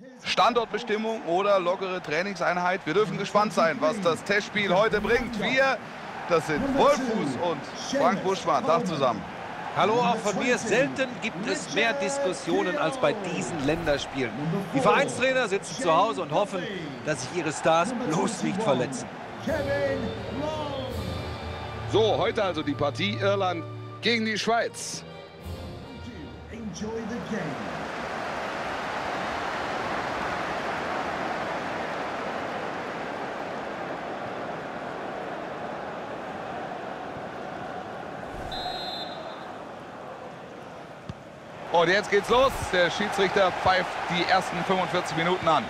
Standortbestimmung oder lockere Trainingseinheit. Wir dürfen gespannt sein, was das Testspiel heute bringt. Wir, das sind Wolfuß und Frank Buschmann. Tag zusammen. Hallo, auch von mir. Selten gibt es mehr Diskussionen als bei diesen Länderspielen. Die Vereinstrainer sitzen zu Hause und hoffen, dass sich ihre Stars bloß nicht verletzen. So, heute also die Partie Irland gegen die Schweiz. Und jetzt geht's los. Der Schiedsrichter pfeift die ersten 45 Minuten an.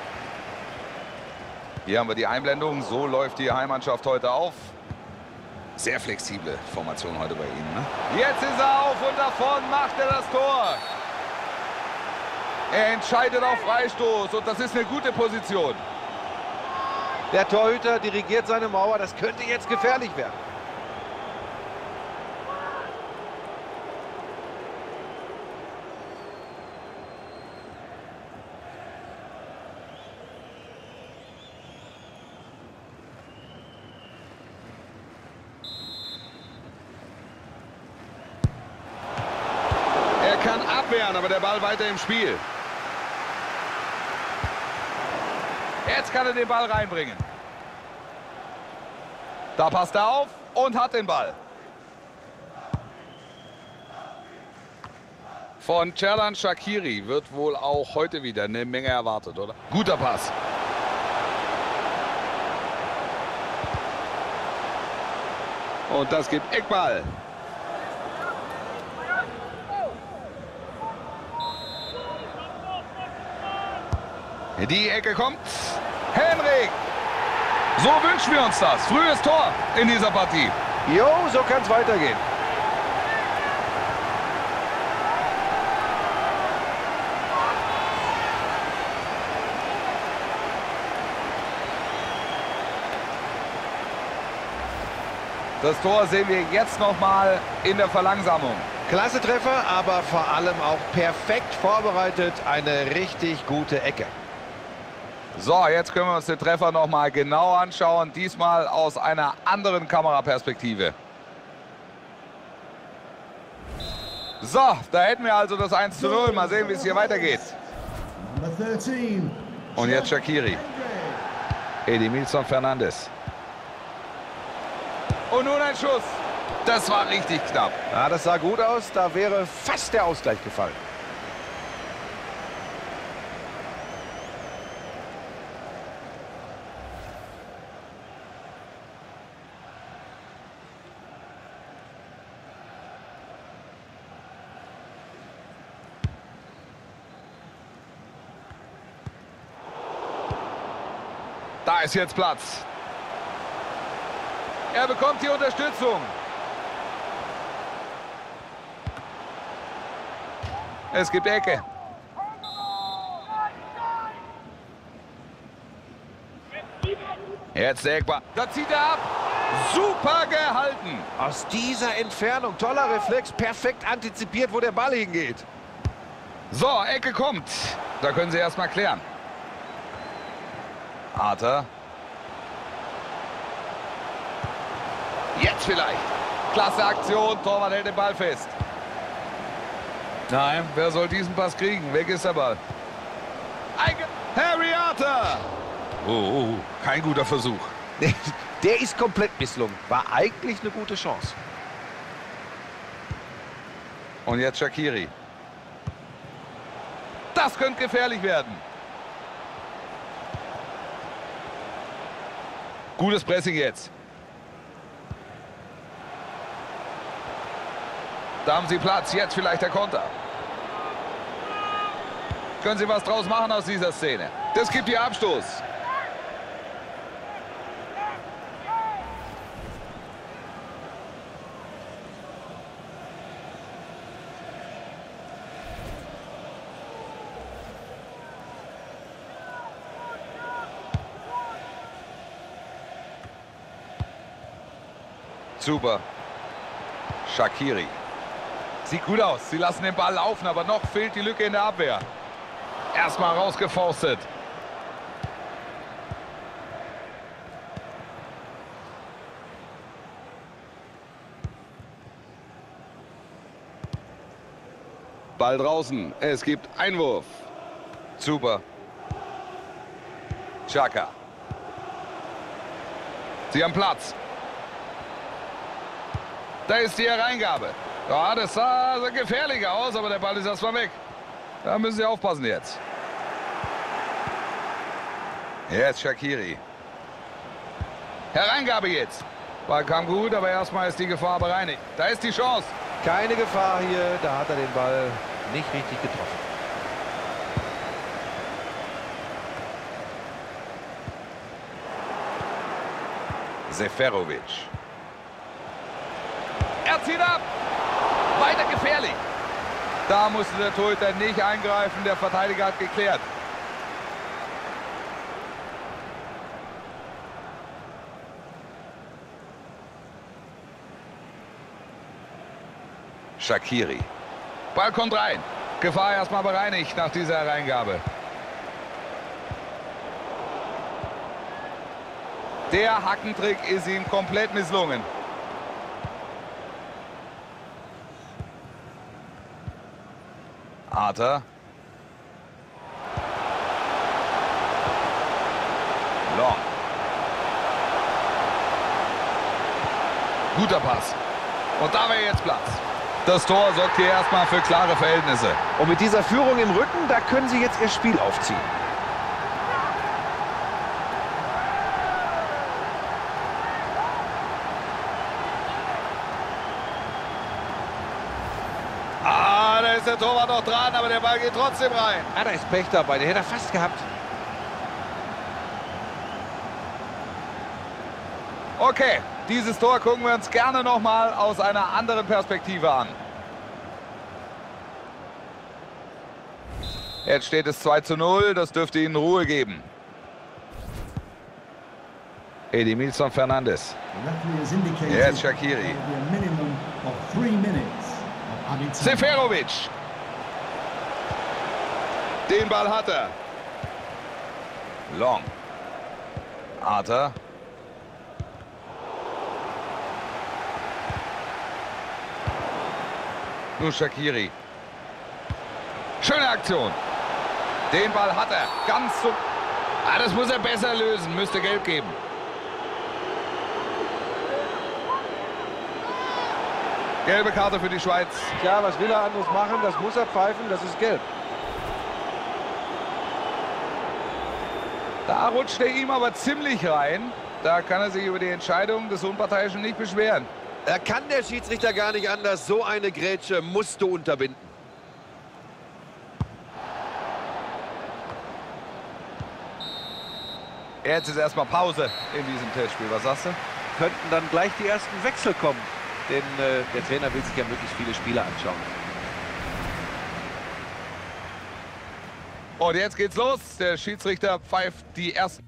Hier haben wir die Einblendung. So läuft die Heimmannschaft heute auf. Sehr flexible Formation heute bei Ihnen, ne? Jetzt ist er auf und davon macht er das Tor. Er entscheidet auf Freistoß und das ist eine gute Position. Der Torhüter dirigiert seine Mauer. Das könnte jetzt gefährlich werden. Er kann abwehren, aber der Ball weiter im Spiel. Jetzt kann er den Ball reinbringen. Da passt er auf und hat den Ball. Von Xherdan Shaqiri wird wohl auch heute wieder eine Menge erwartet, oder? Guter Pass. Und das gibt Eckball. Die Ecke kommt. Henrik. So wünschen wir uns das. Frühes Tor in dieser Partie. Jo, so kann es weitergehen. Das Tor sehen wir jetzt noch mal in der Verlangsamung. Klasse Treffer, aber vor allem auch perfekt vorbereitet. Eine richtig gute Ecke. So, jetzt können wir uns den Treffer noch mal genau anschauen. Diesmal aus einer anderen Kameraperspektive. So, da hätten wir also das 1:0. Mal sehen, wie es hier weitergeht. Und jetzt Shaqiri. Edimilson Fernandes. Und nun ein Schuss. Das war richtig knapp. Ja, das sah gut aus. Da wäre fast der Ausgleich gefallen. Da ist jetzt Platz. Er bekommt die Unterstützung. Es gibt Ecke. Jetzt der Eckball. Da zieht er ab. Super gehalten. Aus dieser Entfernung. Toller Reflex. Perfekt antizipiert, wo der Ball hingeht. So, Ecke kommt. Da können sie erst mal klären. Arthur. Jetzt vielleicht. Klasse Aktion. Torwart hält den Ball fest. Nein, wer soll diesen Pass kriegen? Weg ist der Ball. Harry Arthur. Oh, kein guter Versuch. Der ist komplett misslungen. War eigentlich eine gute Chance. Und jetzt Shaqiri. Das könnte gefährlich werden. Gutes Pressing jetzt. Da haben sie Platz. Jetzt vielleicht der Konter. Können sie was draus machen aus dieser Szene? Das gibt ihr Abstoß. Super. Shaqiri. Sieht gut aus. Sie lassen den Ball laufen, aber noch fehlt die Lücke in der Abwehr. Erstmal rausgeforstet. Ball draußen. Es gibt Einwurf. Super. Xhaka. Sie haben Platz. Da ist die Hereingabe. Ja, das sah gefährlicher aus, aber der Ball ist erstmal weg. Da müssen Sie aufpassen jetzt. Jetzt Shaqiri. Hereingabe jetzt. Ball kam gut, aber erstmal ist die Gefahr bereinigt. Da ist die Chance. Keine Gefahr hier, da hat er den Ball nicht richtig getroffen. Seferovic. Er zieht ab. Weiter gefährlich. Da musste der Torhüter nicht eingreifen. Der Verteidiger hat geklärt. Shaqiri. Ball kommt rein. Gefahr erstmal bereinigt nach dieser Hereingabe. Der Hackentrick ist ihm komplett misslungen. Arthur. Long. Guter Pass. Und da wäre jetzt Platz. Das Tor sorgt hier erstmal für klare Verhältnisse. Und mit dieser Führung im Rücken, da können sie jetzt ihr Spiel aufziehen. Da ist der Torwart noch dran, aber der Ball geht trotzdem rein. Ah, da ist Pech dabei, den hätte er fast gehabt. Okay, dieses Tor gucken wir uns gerne noch mal aus einer anderen Perspektive an. Jetzt steht es 2:0, das dürfte ihnen Ruhe geben. Edimilson Fernandes. Jetzt Shaqiri. Seferovic. Den Ball hat er. Long. Arthur. Nun Shaqiri. Schöne Aktion. Den Ball hat er. Ganz so. Ah, das muss er besser lösen. Müsste gelb geben. Gelbe Karte für die Schweiz. Tja, was will er anderes machen? Das muss er pfeifen, das ist gelb. Da rutscht er ihm aber ziemlich rein. Da kann er sich über die Entscheidung des Unparteiischen nicht beschweren. Da kann der Schiedsrichter gar nicht anders. So eine Grätsche musst du unterbinden. Jetzt ist erstmal Pause in diesem Testspiel. Was sagst du? Könnten dann gleich die ersten Wechsel kommen. Denn der Trainer will sich ja möglichst viele Spieler anschauen. Und jetzt geht's los. Der Schiedsrichter pfeift die ersten.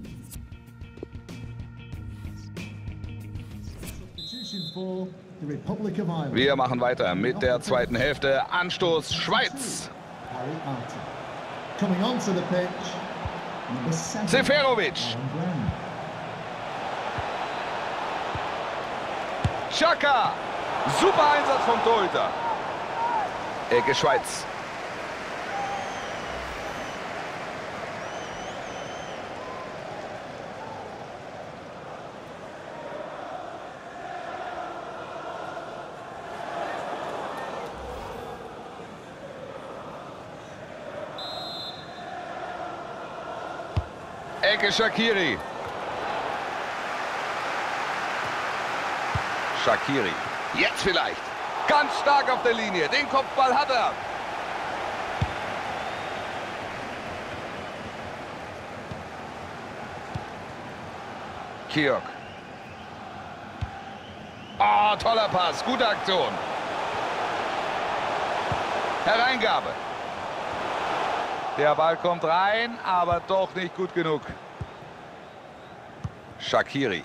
Wir machen weiter mit der zweiten Hälfte. Anstoß Schweiz. Seferovic. Xhaka. Super Einsatz vom Torhüter. Ecke Schweiz. Ecke Shaqiri. Shaqiri. Jetzt vielleicht. Ganz stark auf der Linie. Den Kopfball hat er. Kjörk. Oh, toller Pass. Gute Aktion. Hereingabe. Der Ball kommt rein, aber doch nicht gut genug. Shaqiri.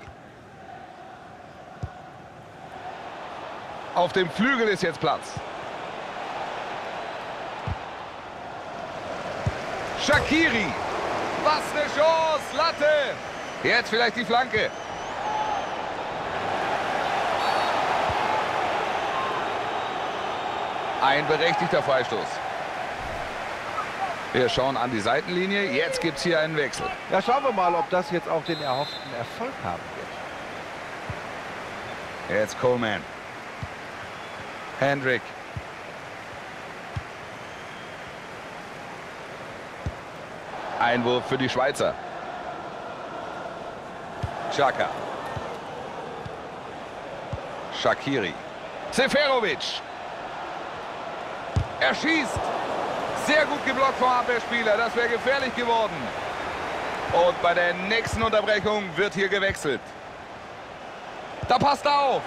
Auf dem Flügel ist jetzt Platz. Shaqiri. Was eine Chance. Latte. Jetzt vielleicht die Flanke. Ein berechtigter Freistoß. Wir schauen an die Seitenlinie. Jetzt gibt es hier einen Wechsel. Ja, schauen wir mal, ob das jetzt auch den erhofften Erfolg haben wird. Jetzt Coleman. Hendrick. Einwurf für die Schweizer. Xhaka. Shaqiri. Seferovic. Er schießt. Sehr gut geblockt vom Abwehrspieler. Das wäre gefährlich geworden. Und bei der nächsten Unterbrechung wird hier gewechselt. Da passt er auf.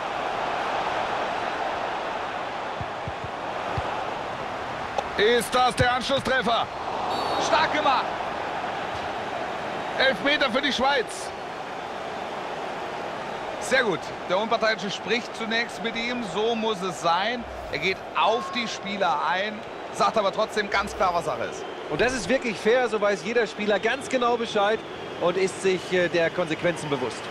Ist das der Anschlusstreffer? Stark gemacht. Elfmeter für die Schweiz. Sehr gut. Der Unparteiische spricht zunächst mit ihm. So muss es sein. Er geht auf die Spieler ein, sagt aber trotzdem ganz klar, was Sache ist. Und das ist wirklich fair. So weiß jeder Spieler ganz genau Bescheid und ist sich der Konsequenzen bewusst.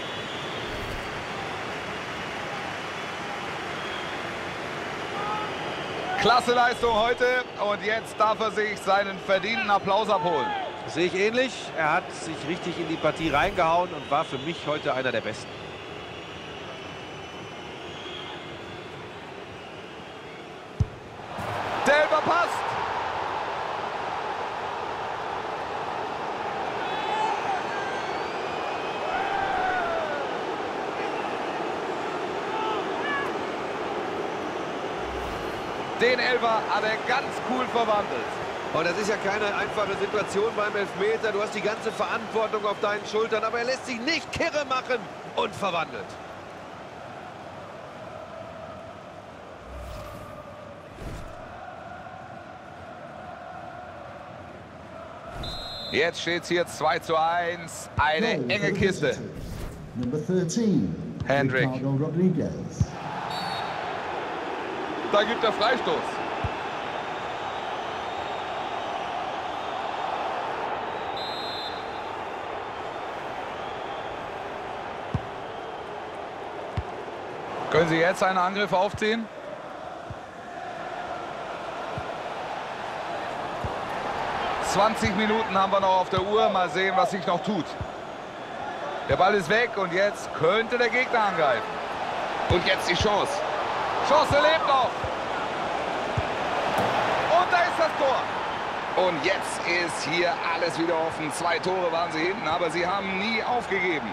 Klasse Leistung heute und jetzt darf er sich seinen verdienten Applaus abholen. Das sehe ich ähnlich. Er hat sich richtig in die Partie reingehauen und war für mich heute einer der Besten. Der überpasst. Den Elfer hat er ganz cool verwandelt. Und das ist ja keine einfache Situation beim Elfmeter. Du hast die ganze Verantwortung auf deinen Schultern, aber er lässt sich nicht kirre machen und verwandelt. Jetzt steht es hier 2:1. Eine enge Kiste. Hendrick. Da gibt er Freistoß. Können Sie jetzt einen Angriff aufziehen? ...20 Minuten haben wir noch auf der Uhr. Mal sehen, was sich noch tut. Der Ball ist weg und jetzt könnte der Gegner angreifen. Und jetzt die Chance. Chance lebt noch. Und da ist das Tor. Und jetzt ist hier alles wieder offen. 2 Tore waren sie hinten, aber sie haben nie aufgegeben.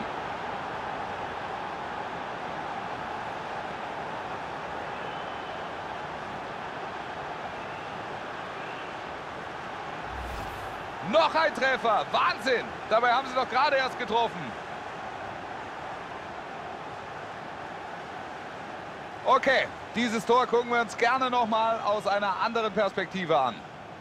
Noch ein Treffer. Wahnsinn. Dabei haben sie doch gerade erst getroffen. Okay, dieses Tor gucken wir uns gerne noch mal aus einer anderen Perspektive an.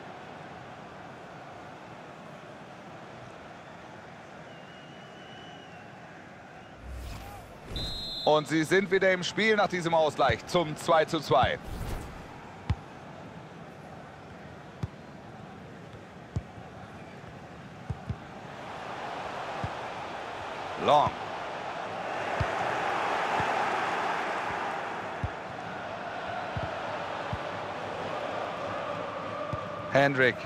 Und sie sind wieder im Spiel nach diesem Ausgleich zum 2:2. Long. Hendrick.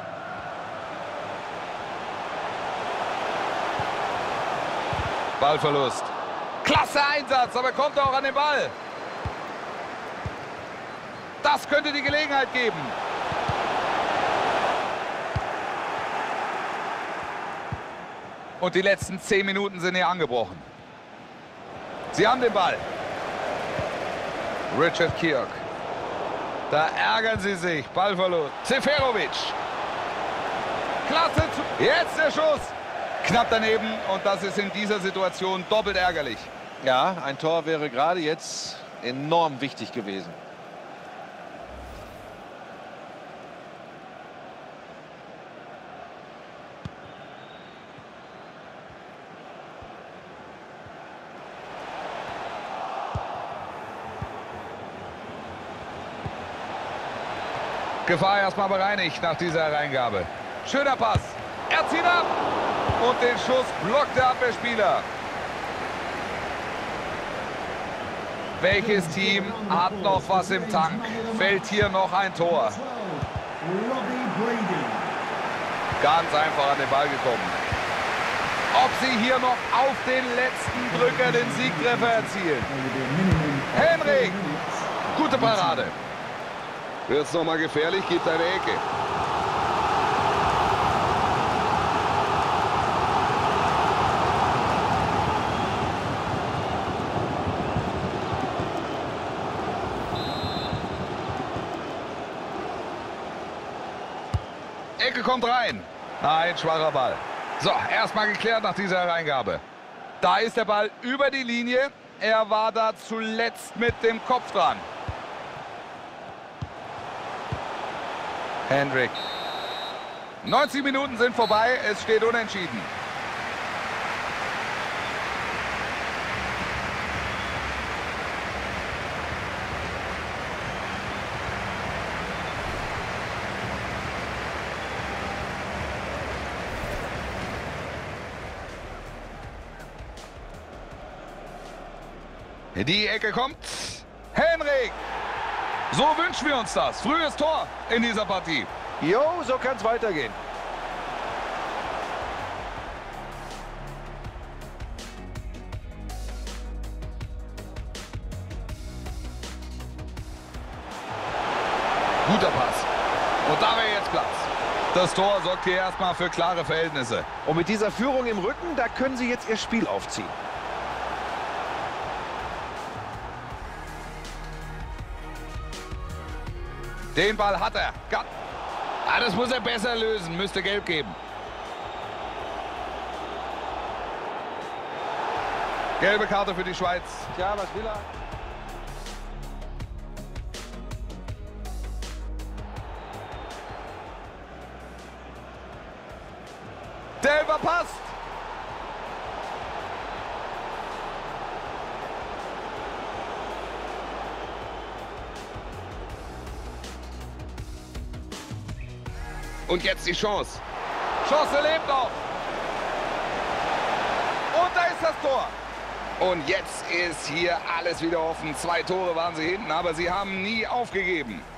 Ballverlust. Klasse Einsatz, aber kommt auch an den Ball. Das könnte die Gelegenheit geben. Und die letzten 10 Minuten sind hier angebrochen. Sie haben den Ball. Richard Kirk. Da ärgern sie sich. Ballverlust. Seferovic. Klasse. Jetzt der Schuss. Knapp daneben und das ist in dieser Situation doppelt ärgerlich. Ja, ein Tor wäre gerade jetzt enorm wichtig gewesen. Gefahr erstmal bereinigt nach dieser Hereingabe. Schöner Pass. Er zieht ab. Und den Schuss blockt der Abwehrspieler. Welches Team hat noch was im Tank? Fällt hier noch ein Tor? Ganz einfach an den Ball gekommen. Ob sie hier noch auf den letzten Drücker den Siegtreffer erzielen. Henrik! Gute Parade. Wird es nochmal gefährlich, gibt eine Ecke. Ecke kommt rein. Ein schwacher Ball. So, erstmal geklärt nach dieser Hereingabe. Da ist der Ball über die Linie. Er war da zuletzt mit dem Kopf dran. Hendrik. 90 Minuten sind vorbei. Es steht unentschieden. Die Ecke kommt. Henrik! So wünschen wir uns das. Frühes Tor in dieser Partie. Jo, so kann es weitergehen. Guter Pass. Und da wäre jetzt Platz. Das Tor sorgt hier erstmal für klare Verhältnisse. Und mit dieser Führung im Rücken, da können sie jetzt ihr Spiel aufziehen. Den Ball hat er. Das muss er besser lösen. Müsste gelb geben. Gelbe Karte für die Schweiz. Tja, was will er? Der überpasst. Und jetzt die Chance. Chance lebt noch. Und da ist das Tor. Und jetzt ist hier alles wieder offen. 2 Tore waren sie hinten, aber sie haben nie aufgegeben.